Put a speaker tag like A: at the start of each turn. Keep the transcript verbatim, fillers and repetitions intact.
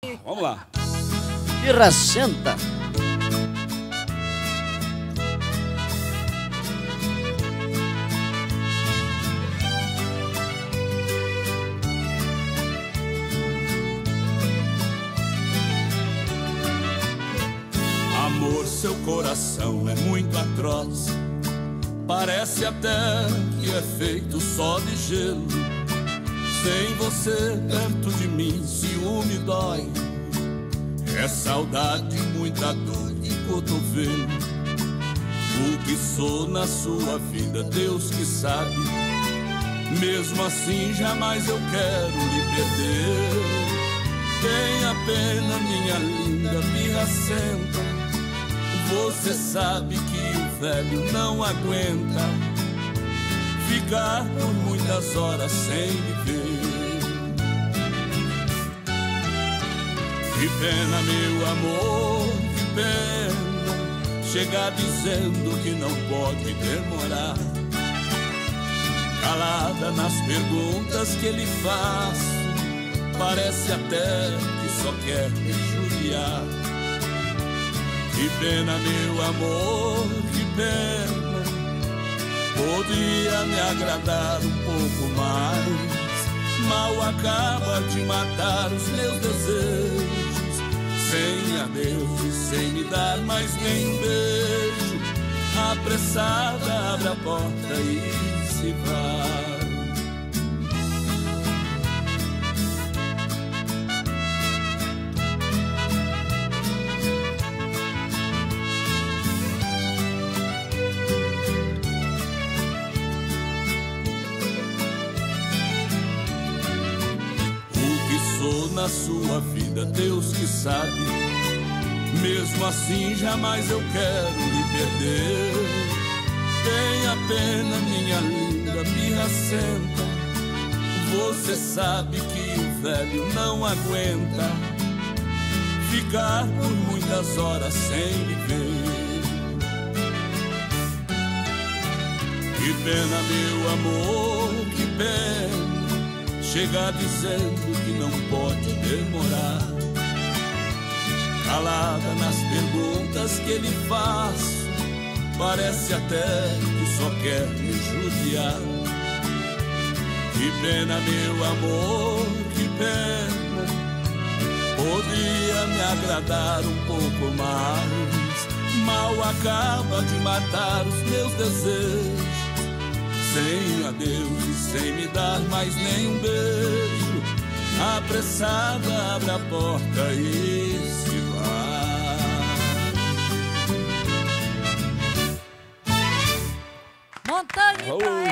A: Vamos lá.
B: Piracenta.
A: Amor, seu coração é muito atroz. Parece até que é feito só de gelo. Sem você perto de mim, ciúme dói. É saudade, muita dor de cotovelo. O que sou na sua vida, Deus que sabe. Mesmo assim, jamais eu quero lhe perder. Tenha pena, minha linda pirracenta. Você sabe que o velho não aguenta ficar por muitas horas sem me ver. Que pena, meu amor, que pena chegar dizendo que não pode demorar. Calada nas perguntas que ele faz, parece até que só quer me judiar. Que pena, meu amor, que pena. Podia me agradar um pouco mais. Mal acaba de matar os meus desejos. Sem adeus e sem me dar mais nem um beijo. Apressada abre a porta e se vai. Na sua vida, Deus que sabe. Mesmo assim, jamais eu quero lhe perder. Tenha pena, minha linda pirracenta. Você sabe que o velho não aguenta ficar por muitas horas sem me ver. Que pena, meu amor, que pena chegar dizendo que não pode demorar. Calada nas perguntas que ele faz, parece até que só quer me judiar. Que pena, meu amor, que pena. Podia me agradar um pouco mais. Mal acaba de matar os meus desejos. Sem adeus e sem me dar mais nem um beijo. Apressada abre a porta e se vai.
C: Montanha.